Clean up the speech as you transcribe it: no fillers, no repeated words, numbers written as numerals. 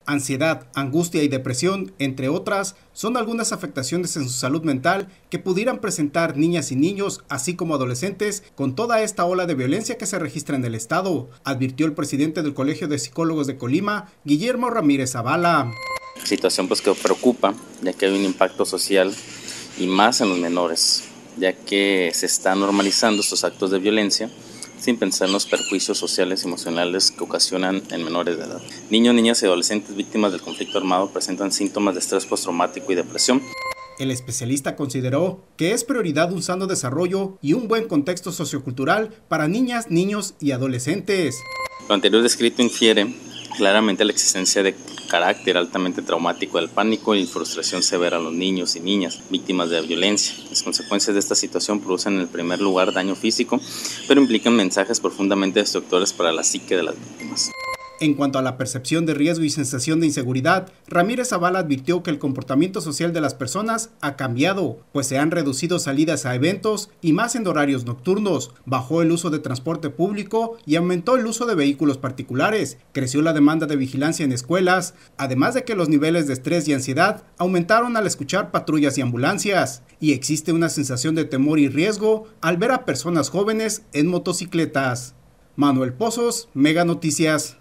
Ansiedad, angustia y depresión, entre otras, son algunas afectaciones en su salud mental que pudieran presentar niñas y niños, así como adolescentes, con toda esta ola de violencia que se registra en el estado, advirtió el presidente del Colegio de Psicólogos de Colima, Guillermo Ramírez Zavala. Situación que preocupa, ya que hay un impacto social y más en los menores, ya que se están normalizando estos actos de violencia sin pensar en los perjuicios sociales y emocionales que ocasionan en menores de edad. Niños, niñas y adolescentes víctimas del conflicto armado presentan síntomas de estrés postraumático y depresión. El especialista consideró que es prioridad un sano desarrollo y un buen contexto sociocultural para niñas, niños y adolescentes. Lo anterior descrito infiere claramente la existencia de carácter altamente traumático del pánico y frustración severa a los niños y niñas víctimas de la violencia. Las consecuencias de esta situación producen en el primer lugar daño físico, pero implican mensajes profundamente destructores para la psique de las víctimas. En cuanto a la percepción de riesgo y sensación de inseguridad, Ramírez Zavala advirtió que el comportamiento social de las personas ha cambiado, pues se han reducido salidas a eventos y más en horarios nocturnos, bajó el uso de transporte público y aumentó el uso de vehículos particulares, creció la demanda de vigilancia en escuelas, además de que los niveles de estrés y ansiedad aumentaron al escuchar patrullas y ambulancias, y existe una sensación de temor y riesgo al ver a personas jóvenes en motocicletas. Manuel Pozos, Mega Noticias.